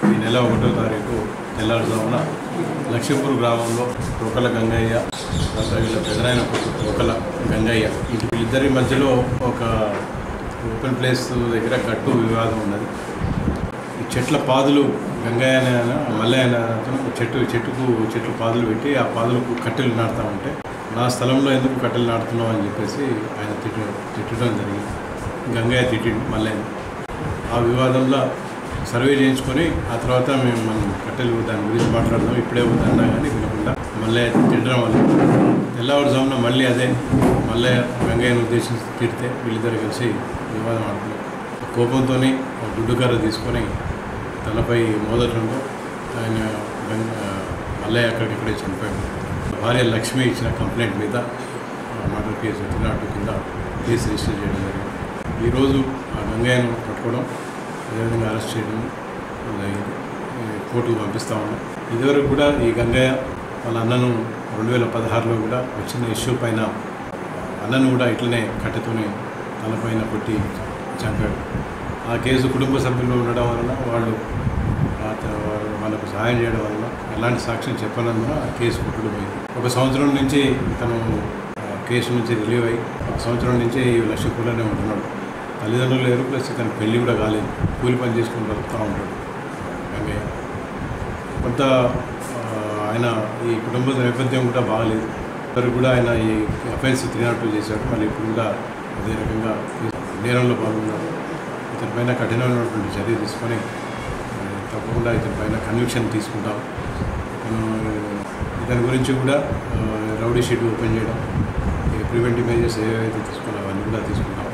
ఈ నెల 1వ తారీఖు తెల్లారుజామున లక్ష్మీపూర్ గ్రామంలో రోకల గంగయ్య వీళ్ళ పెదనాయన రోకల గంగయ్య వీళ్ళిద్దరి మధ్యలో ఒక ఓపెన్ ప్లేస్ దగ్గర గట్టు వివాదం ఉన్నది. ఈ చెట్ల పాదులు గంగయ్య మల్లయ్య చెట్లు పాదులు పెట్టి ఆ పాదులకు కట్టెలు నాటుతూ ఉంటే నా స్థలంలో ఎందుకు కట్టెలు నాటుతున్నావు అని చెప్పేసి ఆయన తిట్టడం జరిగింది. గంగయ్య తిట్టిండు మల్లయ్య. ఆ వివాదంలో సర్వే చేయించుకొని ఆ తర్వాత మనం కట్టెలు దాని గురించి మాట్లాడదాం ఇప్పుడే వద్దన్నా కానీ వినకుండా మల్లయ్య తిట్టడం వల్ల తెల్లవారుజామున మళ్ళీ అదే మల్లయ్య గంగయ్యను ఉద్దేశించి తిడితే వీళ్ళిద్దరు కలిసి వివాదం ఆడుతున్నారు. కోపంతో గుడ్డు కర్ర తీసుకొని తలపై మోదటంతో ఆయన మల్లయ్య అక్కడిక్కడే చనిపోయాడు. భార్య లక్ష్మి ఇచ్చిన కంప్లైంట్ మీద మర్డర్ కేసు 202 కింద కేసు రిజిస్టర్ చేయడం జరిగింది. ఈరోజు ఆ గంగయ్యను పట్టుకోవడం అదేవిధంగా అరెస్ట్ చేయడం జరిగింది. కోర్టుకు పంపిస్తూ ఉన్నాం. ఇదివరకు కూడా ఈ గంగయ్య వాళ్ళ అన్నను 2016లో కూడా వచ్చిన ఇష్యూ పైన అన్నను కూడా ఇట్లనే కట్టెతోనే తలపైన కొట్టి చంపాడు. ఆ కేసు కుటుంబ సభ్యులు ఉండడం వలన వాళ్ళకు సహాయం చేయడం వలన ఎలాంటి సాక్ష్యం చెప్పనందున ఆ కేసు కొట్టుకుపోయింది. 1 సంవత్సరం నుంచి తను కేసు నుంచి రిలీవ్ అయ్యి 1 సంవత్సరం నుంచి లక్ష్మీపూర్లోనే ఉంటున్నాడు. తల్లిదండ్రులు లేరు, ప్లస్ తన పెళ్ళి కూడా కాలేదు. కూలి పని చేసుకుని బతుకుతూ ఉంటాడు గంగయ్య. కొంత ఆయన ఈ కుటుంబ నేపథ్యం కూడా బాగలేదు. ఇద్దరు కూడా ఆయన ఈ అఫెన్స్ 302 చేశాడు. మళ్ళీ ఇప్పుడు కూడా అదే రకంగా నేరంలో పాల్గొన్నాడు. ఇతనిపైన కఠినమైనటువంటి చర్య తీసుకొని తప్పకుండా ఇతనిపైన కన్విక్షన్ తీసుకుంటాం. ఇతని గురించి కూడా రౌడీ షీట్ ఓపెన్ చేయడం, ప్రివెంటివ్ మెజర్స్ ఏవైతే తీసుకోవాలో అవన్నీ కూడా తీసుకుంటాం.